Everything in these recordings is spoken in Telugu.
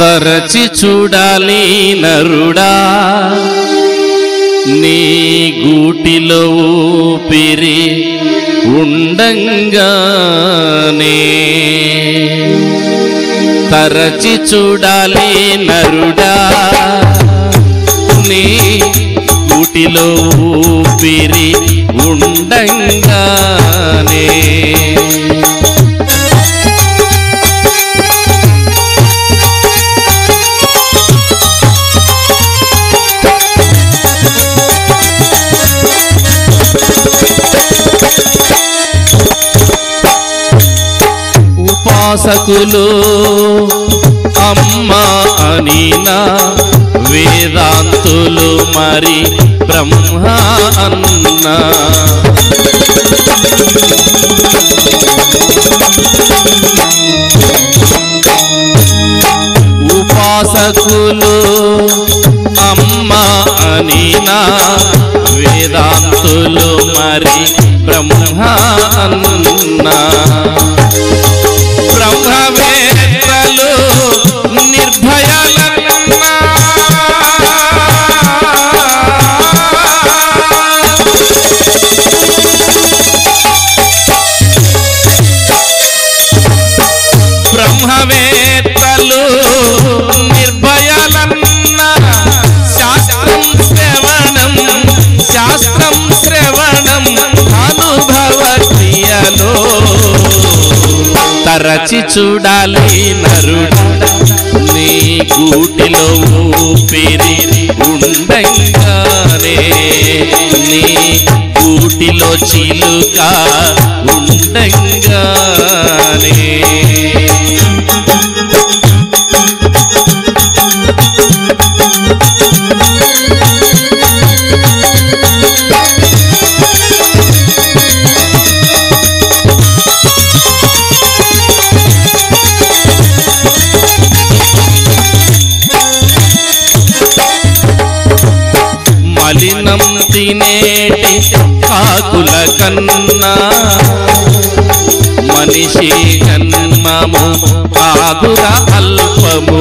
తరచి చూడాలి నరుడా నీ గూటిలో ఊపిరి ఉండంగానే తరచి చూడాలి నరుడా నీ గూటిలో ఊపిరి ఉండంగానే ఉపాసకులు అమ్మా అనినా వేదాంతులు మరి బ్రహ్మ అన్నా ఉపాసకులు అమ్మా అనినా వేదాంతులు మరి బ్రహ్మ అన్నా బ్రహ్మవేత్తలు నిర్భయాలన్నా బ్రహ్మవేత్తలు నిర్భయాలన్నా శాస్త్రం శ్రవణం అనుభవ క్రియలో తరచి చూడాలి నరుడా నీ గూటిలో ఊపిరి ఉండంగానే నీ గూటిలో చిలుక ఉండంగానే మలినం తినేటి కాకుల కన్నా మనిషి జన్మము కాదురా అల్పము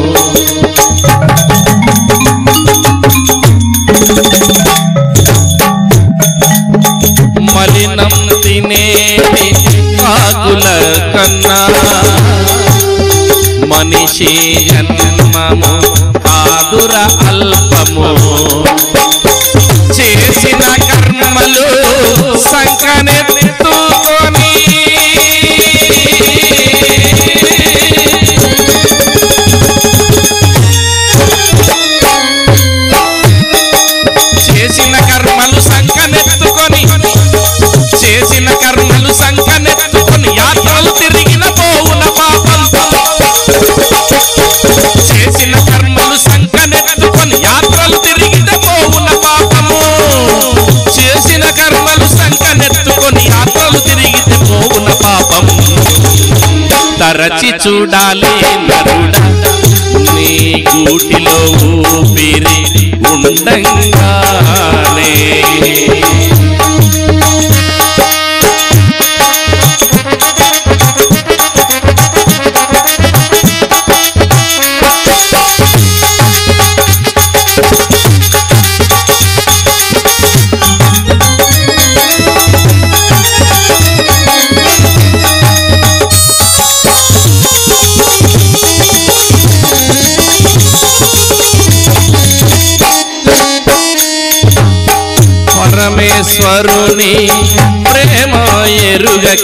మలినం తినేటి కాకుల కన్నా మనిషి జన్మము కాదురా అల్పము చేసిన కర్మలు సంకనెత్తుకొని చేసిన కర్మలు సంకనెత్తుకొని యాత్రలు తిరిగిన పోవున పాపం చేసిన కర్మలు సంకనెత్తుకొని యాత్రలు తిరిగిన పోవున పాపము చేసిన కర్మలు సంకనెత్తుకొని యాత్రలు తిరిగితే పోవున పాపము తరచి చూడాలి నరుడా నీ గూటిలో ఊపిరి ఉండంగానే పరమేశ్వరుని ప్రేమ ఎరుగక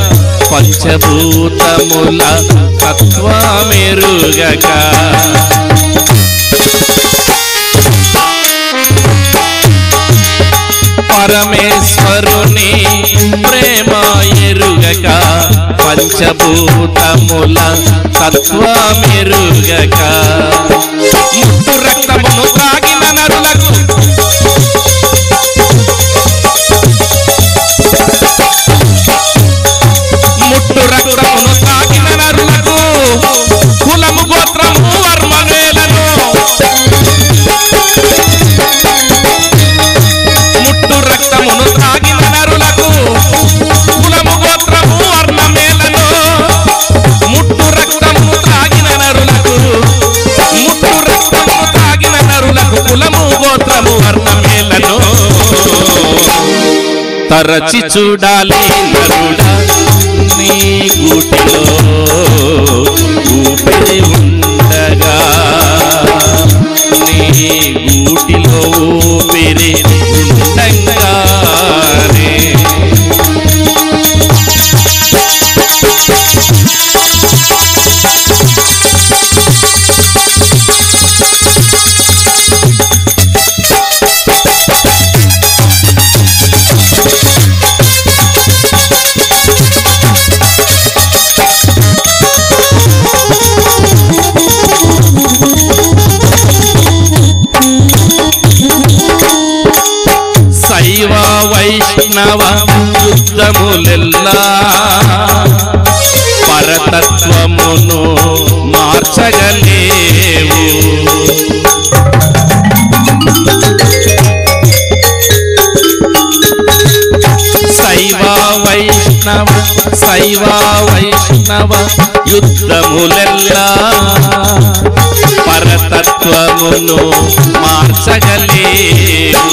పంచభూతముల తత్వమెరుగక పరమేశ్వరుని ప్రేమ ఎరుగక పంచభూతముల తత్వమెరుగక ముట్టు రక్తమును త్రాగిన నరులకు ముట్టు రక్తమును త్రాగిన నరులకు కులము గోత్రము వర్మవేలను ముట్టు రక్తమును త్రాగిన నరులకు కులము గోత్రము వర్ణమేలను ముట్టు రక్తమును త్రాగిన నరులకు తరచి చూడాలి నరుడా నీ గూటిలో ఊపిరి ఉండగా, నీ గూటిలో ఊపిరి ఉండగానే శైవ వైష్ణవ యుద్ధములెల్లా పరతత్వమును మార్చగలేవు. శైవ వైష్ణవ యుద్ధములెల్లా పరతత్వమును మార్చగలేవు.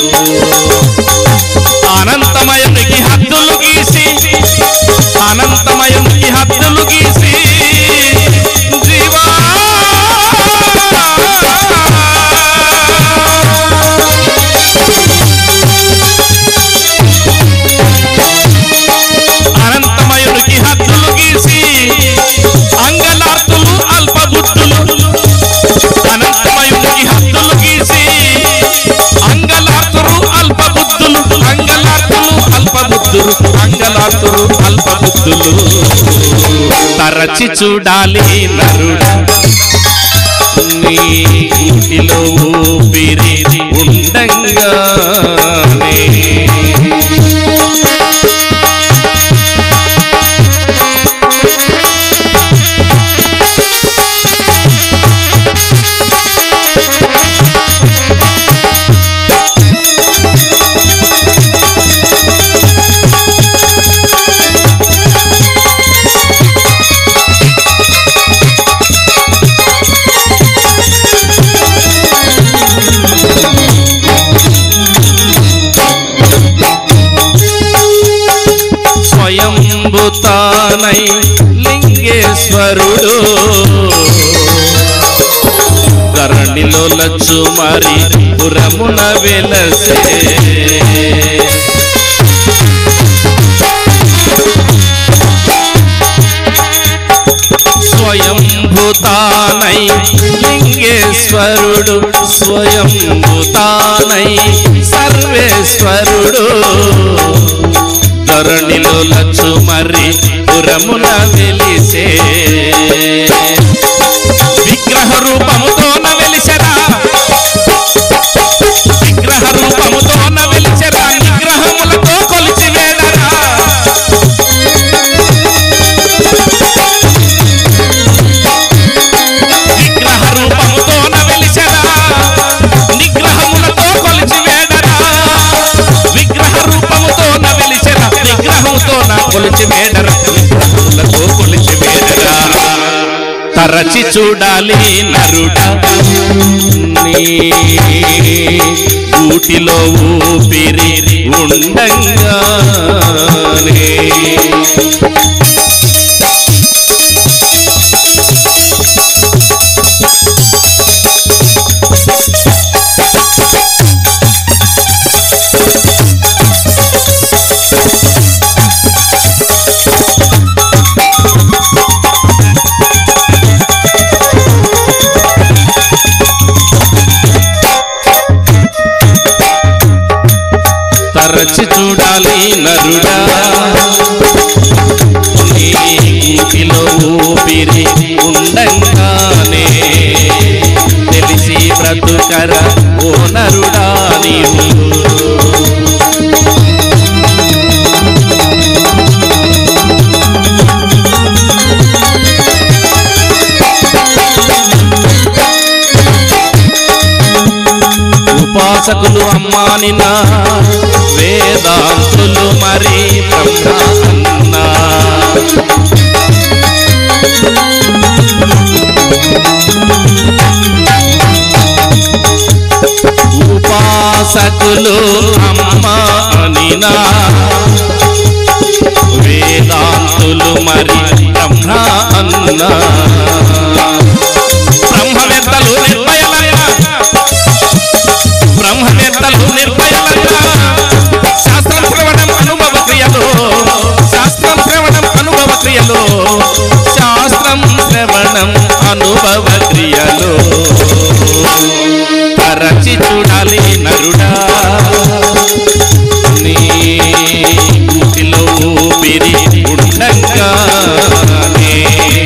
అనంతమయునికి హద్దులు గీసి, అనంతమయునికి హద్దులు గీసి జీవా అనంతమయునికి హద్దులు గీసి అంగలార్తులు అల్పబుద్ధులు, అనంతమయునికి హద్దులు గీసి అంగలార్తులు అల్పబుద్ధులు, అంగలార్తులు అల్పబుద్ధులు. తరచి చూడాలి నరుడా నీ గూటిలో ఊపిరి ఉండంగానే. స్వయంభుతానై లింగేశ్వరుడు ధరణిలో లచ్చుమారి పురమున వెలసే. స్వయంభుతానై లింగేశ్వరుడు, స్వయంభుతానై సర్వేశ్వరుడు ధరణిలో లచ్చుమర్రి పురమున వెలిసే. విగ్రహ రూపముతోన వెలిసెరా, విగ్రహ రూపముతోన వెలిసెరా, నిగ్రహములతో కొలిచి వేడరా. విగ్రహ రూపముతోన వెలిసెరా, నిగ్రహములతో కొలిచి వేడరా. విగ్రహ రూపముతోన వెలిసెరా, నిగ్రహముతోన కొలిచి వేడరా, నిగ్రహములతో కొలిచి వేడరా. తరచి చూడాలి నరుడా నీ గూటిలో ఊపిరి ఉండంగానే. తరచి చూడాలి నరుడా నీ గూటిలో ఊపిరి ఉండంగానే. తెలిసి బ్రతుకరా ఓ నరుడా నీవు, ఉపాసకులు అమ్మానినా వేదాంతులు మరి బ్రహ్మ అన్నా. ఉపాసకులు అమ్మానినా పాడుతున్నా బ్రహ్మవేత్తలు నిర్భయలంగా శాస్త్రం శ్రవణం అనుభవ క్రియలు శాస్త్రం శ్రవణం అనుభవ క్రియలు శాస్త్రం శ్రవణం అనుభవ క్రియలు తరచి చూడాలి నరుడా నీ గుటిలో ఊపిరి ఉండగానే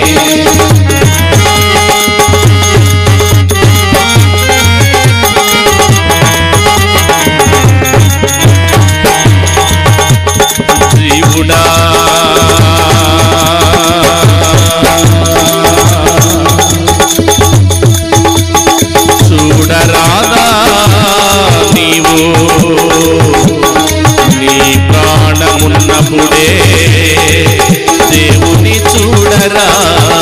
జీవుడా చూడరాదా నీవు నీ ప్రాణమున్నప్పుడే దేవుని చూడరా